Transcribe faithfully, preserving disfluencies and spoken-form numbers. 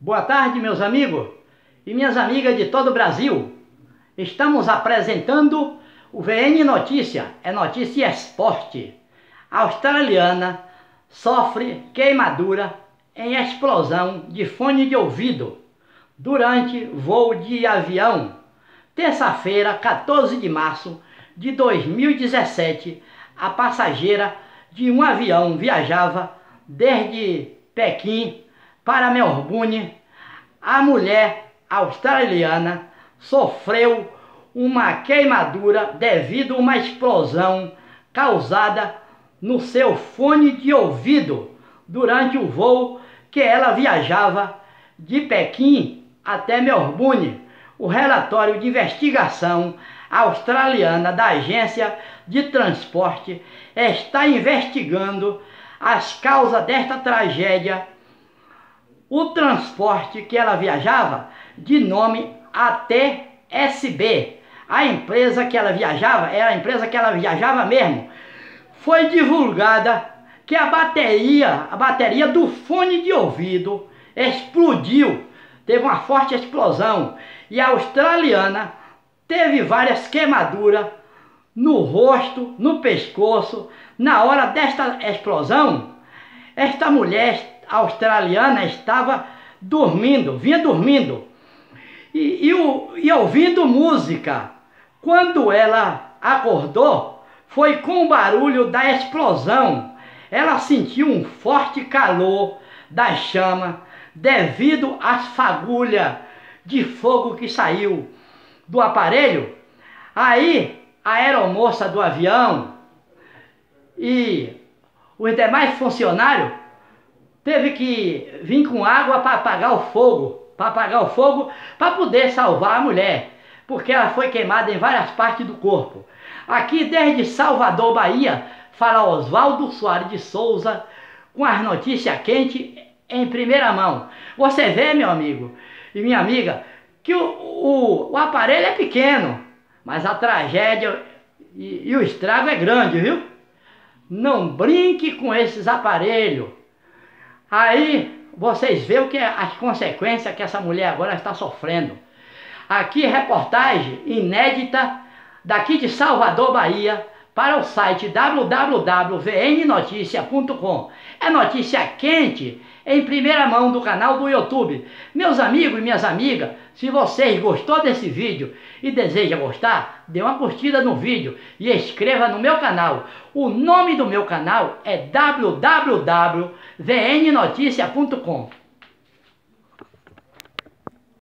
Boa tarde, meus amigos e minhas amigas de todo o Brasil. Estamos apresentando o V N Notícia, é notícia esporte. A australiana sofre queimadura em explosão de fone de ouvido durante voo de avião. Terça-feira, quatorze de março de dois mil e dezessete, a passageira de um avião viajava desde Pequim para Melbourne. A mulher australiana sofreu uma queimadura devido a uma explosão causada no seu fone de ouvido durante o voo que ela viajava de Pequim até Melbourne. O relatório de investigação australiana da Agência de Transporte está investigando as causas desta tragédia. O transporte que ela viajava, de nome A T S B, a empresa que ela viajava, era a empresa que ela viajava mesmo, foi divulgada que a bateria, a bateria do fone de ouvido explodiu, teve uma forte explosão, e a australiana teve várias queimaduras no rosto, no pescoço. Na hora desta explosão, esta mulher australiana estava dormindo, vinha dormindo e, e, o, e ouvindo música. Quando ela acordou, foi com o barulho da explosão. Ela sentiu um forte calor da chama devido às fagulhas de fogo que saiu do aparelho. Aí a aeromoça do avião e os demais funcionários teve que vir com água para apagar o fogo, para apagar o fogo, para poder salvar a mulher, porque ela foi queimada em várias partes do corpo. Aqui desde Salvador, Bahia, fala Oswaldo Soares de Souza, com as notícias quentes em primeira mão. Você vê, meu amigo e minha amiga, que o, o, o aparelho é pequeno, mas a tragédia e, e o estrago é grande, viu? Não brinque com esses aparelhos. Aí vocês veem o que é as consequências que essa mulher agora está sofrendo. Aqui reportagem inédita daqui de Salvador, Bahia, para o site w w w ponto v n noticia ponto com. É notícia quente em primeira mão do canal do YouTube. Meus amigos e minhas amigas, se vocês gostou desse vídeo e deseja gostar, dê uma curtida no vídeo e inscreva no meu canal. O nome do meu canal é w w w ponto v n noticia ponto com.